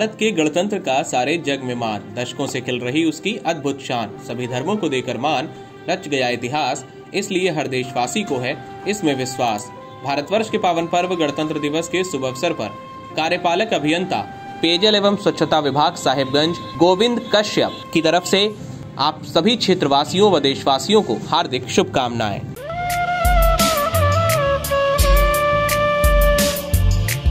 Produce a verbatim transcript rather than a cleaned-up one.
भारत के गणतंत्र का सारे जग में मान, दशकों से खिल रही उसकी अद्भुत शान, सभी धर्मों को देकर मान, रच गया इतिहास, इसलिए हर देशवासी को है इसमें विश्वास। भारतवर्ष के पावन पर्व गणतंत्र दिवस के शुभ अवसर पर कार्यपालक अभियंता पेयजल एवं स्वच्छता विभाग साहेबगंज गोविंद कश्यप की तरफ से आप सभी क्षेत्रवासियों व देशवासियों को हार्दिक शुभकामनाएं।